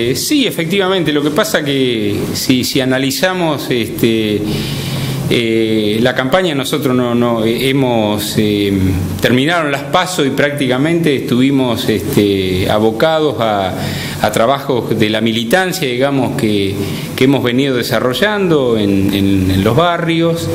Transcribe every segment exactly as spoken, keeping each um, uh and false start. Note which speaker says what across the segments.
Speaker 1: Eh, sí, efectivamente. Lo que pasa que si, si analizamos este, eh, la campaña, nosotros no, no eh, hemos eh, terminaron las PASO y prácticamente estuvimos este, abocados a, a trabajos de la militancia, digamos, que, que hemos venido desarrollando en, en, en los barrios.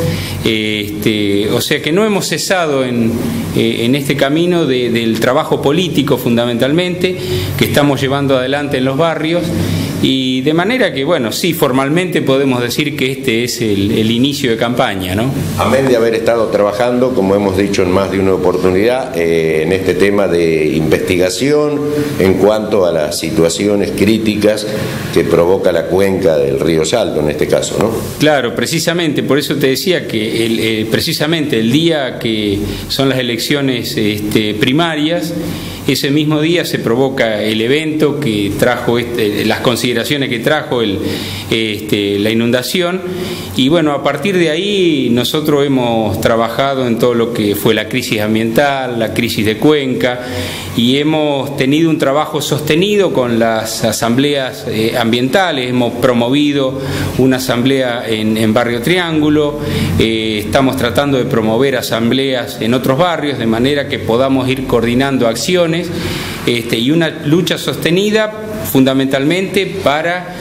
Speaker 1: Este, o sea que no hemos cesado en, eh, en este camino de, del trabajo político fundamentalmente que estamos llevando adelante en los barrios, y de manera que, bueno, sí, formalmente podemos decir que este es el, el inicio de campaña, ¿no?
Speaker 2: Amén de haber estado trabajando, como hemos dicho en más de una oportunidad, eh, en este tema de investigación en cuanto a las situaciones críticas que provoca la cuenca del río Salto, en este caso, ¿no?
Speaker 1: Claro, precisamente, por eso te decía que el, eh, precisamente el día que son las elecciones este, primarias, ese mismo día se provoca el evento que trajo este, las consideraciones que trajo el, este, la inundación, y bueno, a partir de ahí nosotros hemos trabajado en todo lo que fue la crisis ambiental, la crisis de cuenca, y hemos tenido un trabajo sostenido con las asambleas eh, ambientales. Hemos promovido una asamblea en, en Barrio Triángulo, eh, estamos tratando de promover asambleas en otros barrios de manera que podamos ir coordinando acciones, este, y una lucha sostenida fundamentalmente para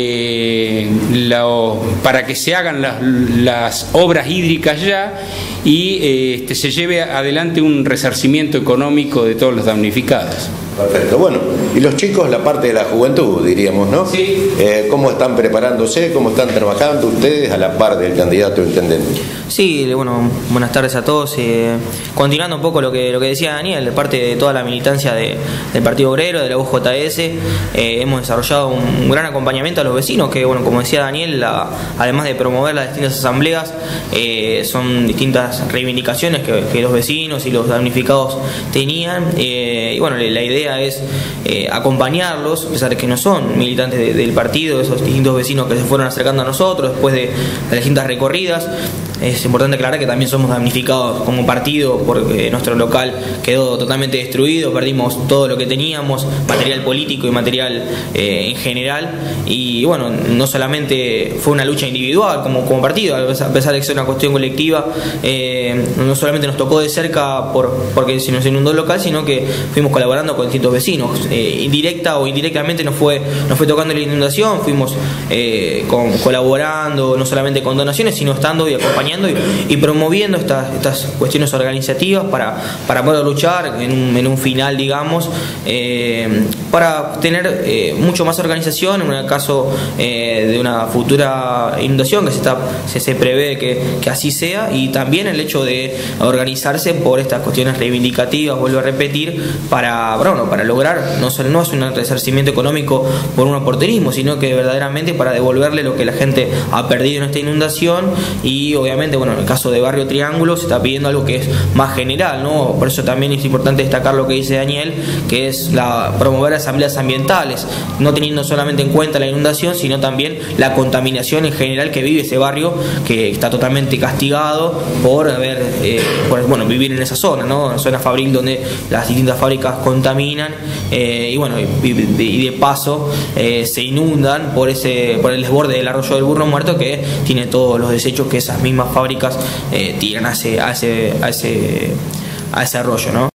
Speaker 1: eh, lo, para que se hagan las, las obras hídricas ya y eh, este, se lleve adelante un resarcimiento económico de todos los damnificados.
Speaker 2: Perfecto. Bueno, y los chicos, la parte de la juventud, diríamos, ¿no?
Speaker 1: Sí.
Speaker 2: Eh, ¿Cómo están preparándose? ¿Cómo están trabajando ustedes a la par del candidato a intendente?
Speaker 3: Sí, bueno, buenas tardes a todos. Eh, continuando un poco lo que lo que decía Daniel, de parte de toda la militancia de, del Partido Obrero, de la U J S, eh, hemos desarrollado un, un gran acompañamiento a los vecinos, que, bueno, como decía Daniel, la, además de promover las distintas asambleas, eh, son distintas reivindicaciones que, que los vecinos y los damnificados tenían, eh, y bueno, la idea es eh, acompañarlos, a pesar de que no son militantes de, del partido, esos distintos vecinos que se fueron acercando a nosotros después de, de las distintas recorridas. Es importante aclarar que también somos damnificados como partido porque nuestro local quedó totalmente destruido, perdimos todo lo que teníamos, material político y material eh, en general, y bueno, no solamente fue una lucha individual como, como partido, a pesar de que es una cuestión colectiva, eh, no solamente nos tocó de cerca por, porque se nos inundó el local, sino que fuimos colaborando con distintos vecinos, eh, indirecta o indirectamente nos fue, nos fue tocando la inundación, fuimos eh, con, colaborando no solamente con donaciones, sino estando y acompañando Y, y promoviendo estas, estas cuestiones organizativas para, para poder luchar en un, en un final, digamos, eh, para tener eh, mucho más organización en el caso eh, de una futura inundación que se, está, se, se prevé que, que así sea, y también el hecho de organizarse por estas cuestiones reivindicativas, vuelvo a repetir, para, bueno, para lograr, no, no es un resarcimiento económico por un oportunismo, sino que verdaderamente para devolverle lo que la gente ha perdido en esta inundación. Y obviamente, bueno, en el caso de Barrio Triángulo se está pidiendo algo que es más general, ¿no? Por eso también es importante destacar lo que dice Daniel, que es la promover asambleas ambientales, no teniendo solamente en cuenta la inundación, sino también la contaminación en general que vive ese barrio, que está totalmente castigado por haber, eh, por, bueno, vivir en esa zona, ¿no? Una zona fabril donde las distintas fábricas contaminan, eh, y bueno, y, y de paso eh, se inundan por ese, por el desborde del arroyo del Burro Muerto, que tiene todos los desechos que esas mismas fábricas eh, tiran a ese, a ese, a ese, a ese arroyo, ¿no?